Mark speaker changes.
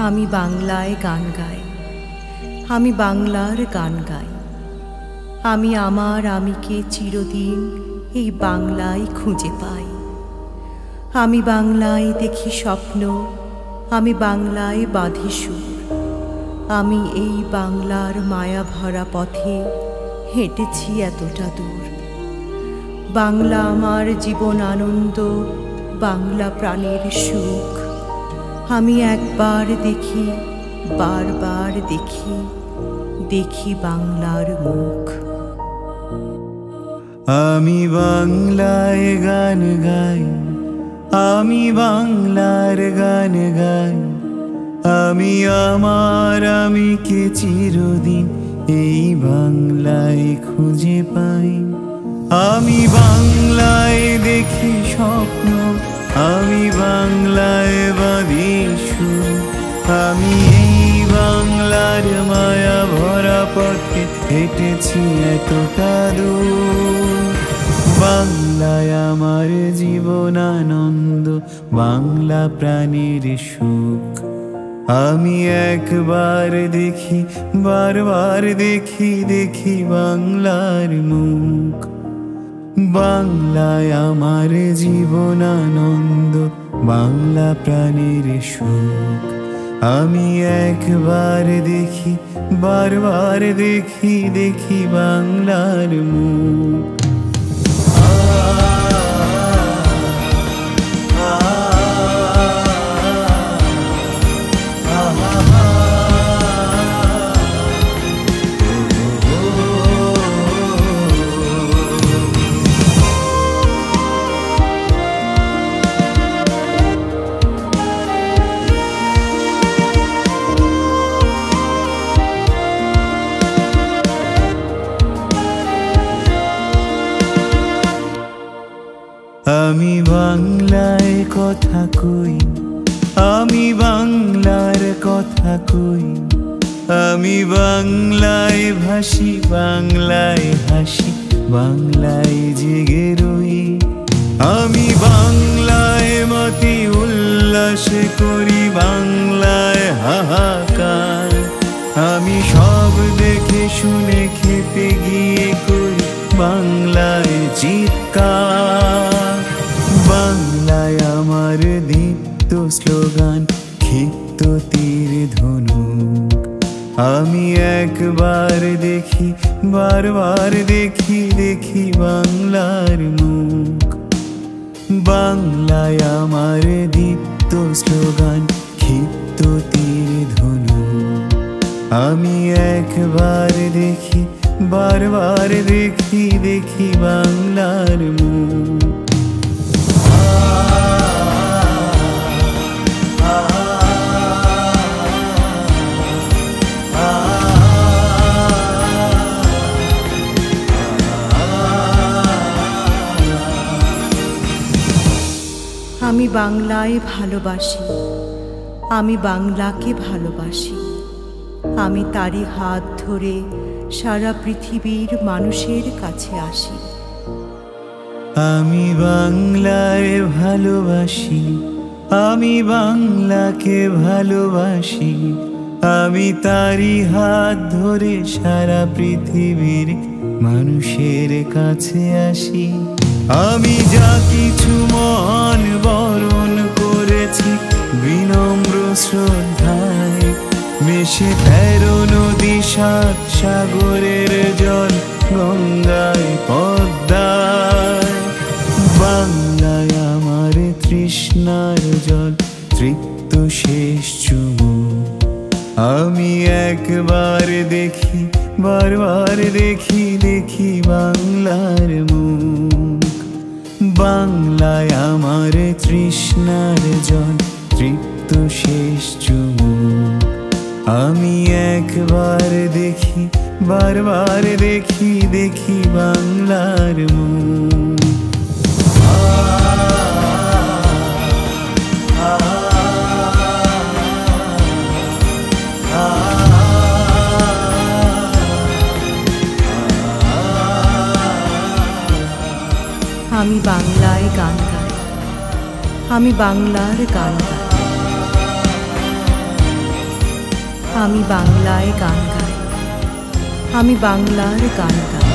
Speaker 1: আমি বাংলায় গান গাই, আমি বাংলার গান গাই। আমি আমার আমিকে চিরদিন এই বাংলায় খুঁজে পাই। আমি বাংলায় দেখি স্বপ্ন, আমি বাংলায় বাঁধি সুর। আমি এই বাংলার মায়া ভরা পথে হেঁটেছি এতটা দূর। বাংলা আমার জীবন আনন্দ, বাংলা প্রাণের সুখ। আমি একবার দেখি, বারবার দেখি, দেখি বাংলার মুখ।
Speaker 2: আমি বাংলায় গান গাই, আমি বাংলার গান গাই। আমি আমার আমিকে চিরদিন এই বাংলায় খুঁজে পাই। আমি বাংলায় দেখি স্বপ্ন, আমি বাংলায় বাঁধি সুর। আমি এই বাংলার মায়া ভরা পথে হেঁটেছি এতটা দূর। বাংলায় আমার জীবন আনন্দ, বাংলা প্রাণের সুখ। আমি একবার দেখি, বারবার দেখি, দেখি বাংলার মুখ। বাংলায় আমার জীবন আনন্দ, বাংলা প্রাণের সুখ। আমি একবার দেখি, বারবার দেখি, দেখি বাংলার মুখ। আমি বাংলায় কথা কই, আমি বাংলার কথা কই। আমি বাংলায় ভাসি, বাংলায় হাসি, বাংলায় জেগে রই। আমি বাংলায় মতি উল্লাস করি, বাংলায় হাহাকার। আমি সব দেখে শুনে খেপে গিয়ে করি বাংলায় চিৎকার। বাংলায় আমার দীপ্ত স্লোগান, ক্ষিপ্ত তীর ধনুক। আমি একবার দেখি, বারবার দেখি, দেখি বাংলার মুখ। বাংলায় আমার দীপ্ত স্লোগান, ক্ষিপ্ত তীর ধনুক। আমি একবার দেখি, বারবার দেখি, দেখি বাংলার মুখ।
Speaker 1: আমি বাংলায় ভালোবাসি, আমি বাংলাকে ভালোবাসি। আমি তারই হাত ধরে সারা পৃথিবীর মানুষের কাছে আসি।
Speaker 2: আমি বাংলায় ভালোবাসি, আমি বাংলাকে ভালোবাসি। আমি তারই হাত ধরে সারা পৃথিবীর মানুষের কাছে আসি। আমি যা কিছু মহান বরণ করেছি বিনম্র শ্রদ্ধায়, মিশে 13 নদী 7 সাগরের জল, গঙ্গায় পদ্মায়। বাংলায় আমার তৃষ্ণার জল, তৃপ্ত শেষ চুমুক। আমি একবার দেখি, বারবার দেখি, দেখি বাংলার মুখ। বাংলায় আমার তৃষ্ণার জল, তৃপ্ত শেষ চুমুক। আমি একবার দেখি, বারবার দেখি, দেখি বাংলার মুখ।
Speaker 1: আমি বাংলায় গান গাই, আমি বাংলার গান গাই। আমি বাংলায় গান গাই, আমি বাংলার গান গাই।